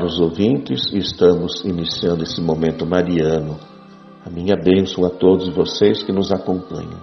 caros ouvintes, estamos iniciando esse momento mariano. A minha bênção a todos vocês que nos acompanham.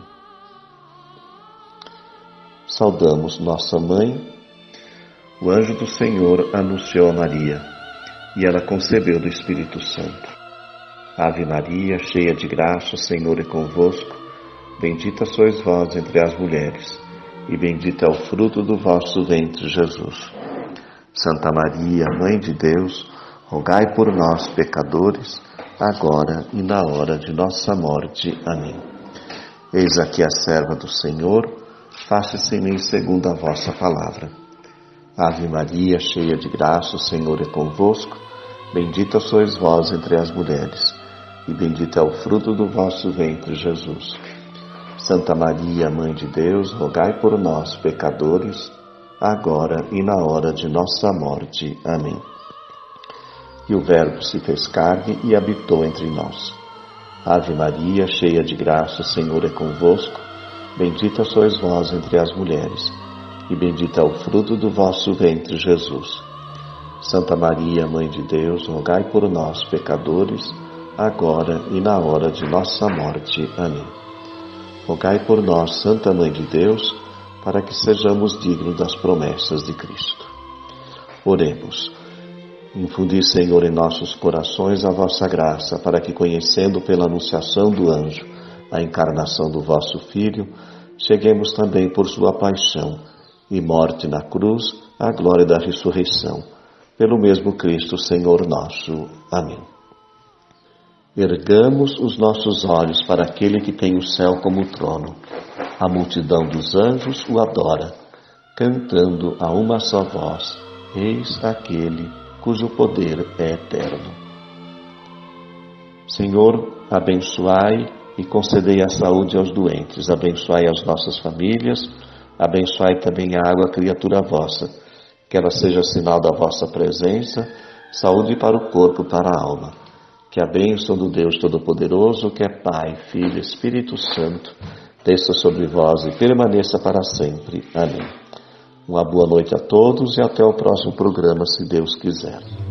Saudamos nossa mãe. O anjo do Senhor anunciou a Maria, e ela concebeu do Espírito Santo. Ave Maria, cheia de graça, o Senhor é convosco. Bendita sois vós entre as mulheres, e bendito é o fruto do vosso ventre, Jesus. Santa Maria, Mãe de Deus, rogai por nós, pecadores, agora e na hora de nossa morte. Amém. Eis aqui a serva do Senhor, faça-se em mim segundo a vossa palavra. Ave Maria, cheia de graça, o Senhor é convosco. Bendita sois vós entre as mulheres, e bendito é o fruto do vosso ventre, Jesus. Santa Maria, Mãe de Deus, rogai por nós, pecadores, agora e na hora de nossa morte. Amém. E o Verbo se fez carne e habitou entre nós. Ave Maria, cheia de graça, o Senhor é convosco. Bendita sois vós entre as mulheres, e bendito é o fruto do vosso ventre, Jesus. Santa Maria, Mãe de Deus, rogai por nós, pecadores, agora e na hora de nossa morte. Amém. Rogai por nós, Santa Mãe de Deus, para que sejamos dignos das promessas de Cristo. Oremos. Infundi, Senhor, em nossos corações a vossa graça, para que, conhecendo pela anunciação do anjo a encarnação do vosso Filho, cheguemos também por sua paixão e morte na cruz à glória da ressurreição. Pelo mesmo Cristo, Senhor nosso. Amém. Ergamos os nossos olhos para aquele que tem o céu como trono. A multidão dos anjos o adora, cantando a uma só voz: Eis aquele cujo poder é eterno. Senhor, abençoai e concedei a saúde aos doentes, abençoai as nossas famílias, abençoai também a água, criatura vossa, que ela seja sinal da vossa presença, saúde para o corpo e para a alma. Que a bênção do Deus Todo-Poderoso, que é Pai, Filho e Espírito Santo, desça sobre vós e permaneça para sempre. Amém. Uma boa noite a todos e até o próximo programa, se Deus quiser.